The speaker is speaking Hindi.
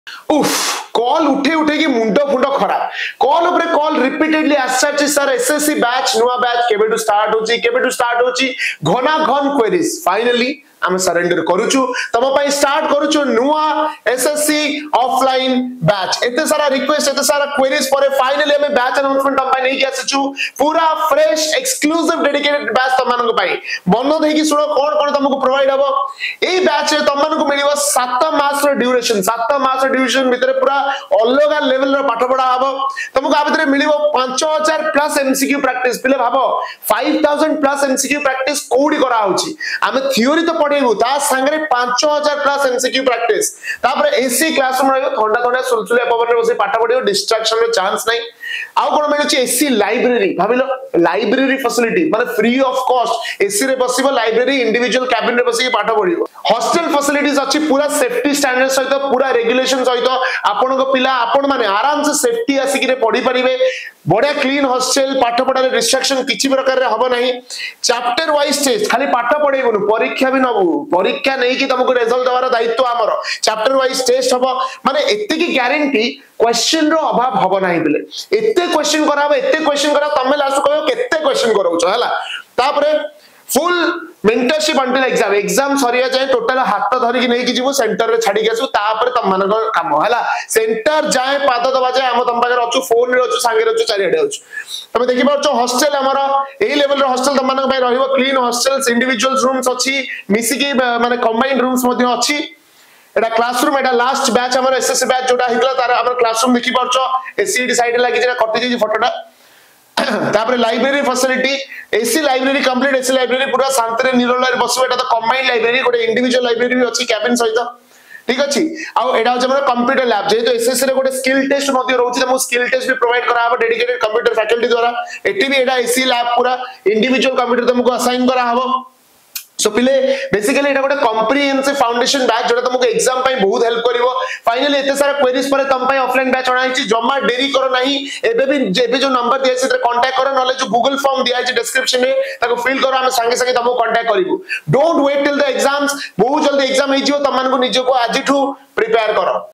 उफ कॉल उठे उठे की मुंडो फुंडो खराब कॉल ऊपर कॉल रिपीटेडली आसाची सर एसएससी बैच नुआ बैच केबेटू स्टार्ट होची घना घन क्वेरीज फाइनली आम सरेंडर करूछु तम पई स्टार्ट करूछु नुआ एसएससी ऑफलाइन बैच एते सारा रिक्वेस्ट एते सारा क्वेरीज पर फाइनली हमें बैच अनाउंसमेंट हम पई नै के आछछु पूरा फ्रेश एक्सक्लूसिव डेडिकेटेड बैच तम मानक पई बन्नो देकी सुनो कोन कोन तुमको प्रोवाइड हबो ए बैच रे तम मानक मिलिबो 7 मास रो ड्यूरेशन 7 मास रो ड्यूरेशन भितर पूरा अलग लेवल रो पाठ पढा हबो तुमको आ भितर मिलिबो 5000 प्लस एमसीक्यू प्रैक्टिस पिले भाबो 5000 प्लस एमसीक्यू प्रैक्टिस कोडी करा होची हमें थ्योरी तो पढेबो ता संगे 5000 प्लस एमसीक्यू प्रैक्टिस तापर एसी क्लासरूम रहयो थंडा थंडा सुलसुलिया पवन रे बसी पाठ पढियो डिस्ट्रैक्शन रो चांस नै आउ कोन मिलुची एसी लाइब्रेरी भाबिलो लाइब्रेरी फैसिलिटी माने फ्री ऑफ कॉस्ट एसी रे बसिबो लाइब्रेरी इंडिविजुअल कैबिन रे बसी पाठ पढियो हॉस्टल फैसिलिटीज अछि पूरा सेफ्टी स्टैंडर्ड सहित पूरा रेगुलेशन सहित आपण को पिला आपण माने आराम से सेफ्टी आसी के पढी परिबे बड़ा क्लीन हॉस्टल पाठ पढा रे रिस्ट्रिक्शन किछि प्रकार रे हबो नाही चैप्टर वाइज टेस्ट खाली पाठ पढेबो परीक्षा भी नबो परीक्षा नै कि तुमको रिजल्ट देवार दायित्व हमर चैप्टर वाइज टेस्ट हबो माने एते की गारंटी क्वेश्चन रो अभाव हबो नाही बिले एते क्वेश्चन करा तमे लास्ट कहयो केते क्वेश्चन करौछ हला तापरे फुल मेंटरशिप अंटिल एग्जाम सरिया जाए टोटल हाथ धरि कि नै कि जीवो सेंटर रे छाडी गेसु तापर तम मन काम हला सेंटर जाए पाद दबा जाए हम तम पाकर अछु फोन रे अछु संगे रे अछु चारि हडे अछु तमे देखि परछो हॉस्टल हमर एई लेवल रे हॉस्टल तम मन भाई रहइबो क्लीन हॉस्टल्स इंडिविजुअल रूम्स अछि मिसी की माने कंबाइंड रूम्स मध्ये अछि एटा क्लासरूम एटा लास्ट बैच हमर एसएससी बैच जोटा हितला तार हमर क्लासरूम देखि परछो एसीडी साइड लागी जेटा कटि जे फोटोटा तापर library facility AC library complete AC library पूरा शांति निरोला रे बसबो एटा तो कंबाइंड लाइब्रेरी गोटे इंडिविजुअल लाइब्रेरी भी अछि कैबिन सहित ठीक अछि आ एटा जे हमर कंप्यूटर लैब जे तो एसएससी रे गोटे स्किल टेस्ट मध्ये रहउछि त स्किल टेस्ट भी प्रोवाइड करा हबो डेडिकेटेड कंप्यूटर फैकल्टी द्वारा एटी भी एटा एसी लैब पूरा इंडिविजुअल कंप्यूटर तुमको असाइन करा हबो सो पिले बेसिकली एटा गोटे कॉम्प्रिहेंसिव फाउंडेशन बैच जोटा तुमको एग्जाम पई बहुत हेल्प करिवो फाइनली एते सारा क्वेरीज पर तम पई ऑफलाइन बैच अणा हिची जम्मा देरी करो नाही एबे जो नंबर दिया छै कांटेक्ट करो नले जो गूगल फॉर्म दिया छै डिस्क्रिप्शन में ताको फिल करो हम संगे संगे तुमको कांटेक्ट करिवो don't wait till the exams बहुत जल्दी एग्जाम हिजियो तम मन को निजो को आजिठू प्रिपेयर करो।